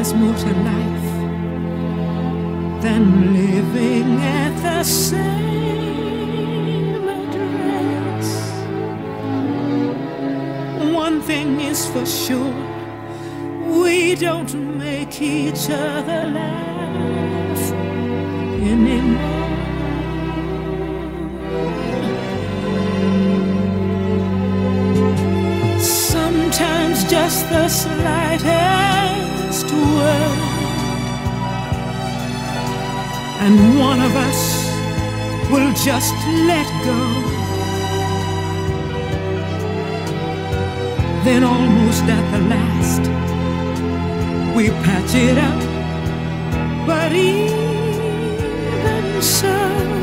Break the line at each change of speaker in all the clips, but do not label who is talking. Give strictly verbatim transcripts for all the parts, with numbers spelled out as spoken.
there's more to life than living at the same address. One thing is for sure, we don't make each other laugh anymore. Sometimes just the slightest word, and one of us will just let go. Then almost at the last, we patch it up, but even so,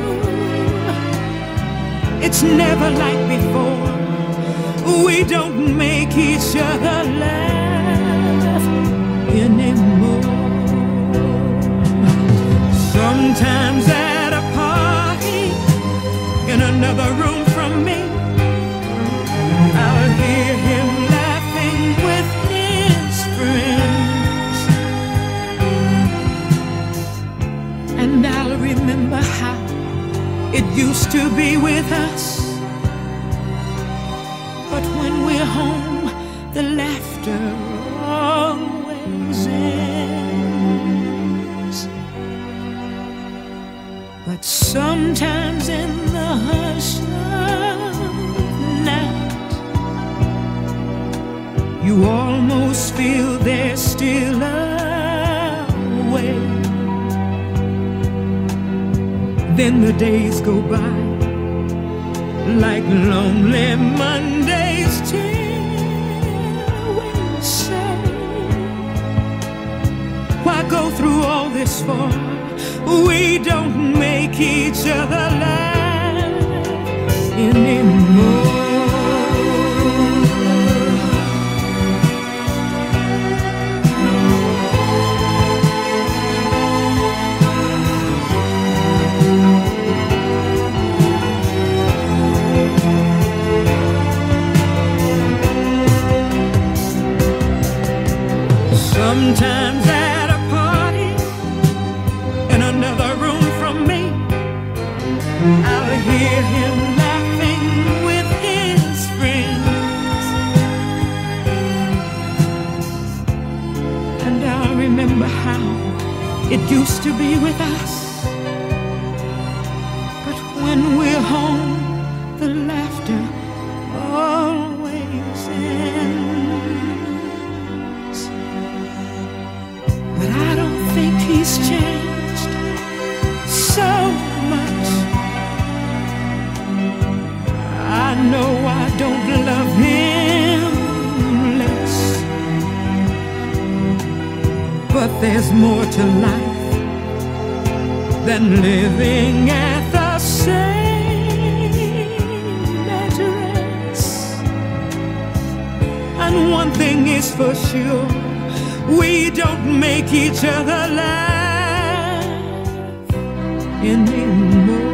it's never like before. We don't make each other laugh anymore. Sometimes at a party in another room from me, I'll hear him laughing with his friends, and I'll remember how it used to be with us. But when we're home, the laughter always ends. But sometimes in the hush of night, you almost feel there's still a way. Then the days go by like lonely Mondays till we say, why go through all this for? We don't make each other laugh anymore. Sometimes at a party in another room from me, I'll hear him laughing with his friends, and I'll remember how it used to be with us. But when we're home, the laughter always ends. But I don't think he's changed so much. I know I don't love him less, but there's more to life than living at the same address. And one thing is for sure, we don't make each other laugh anymore.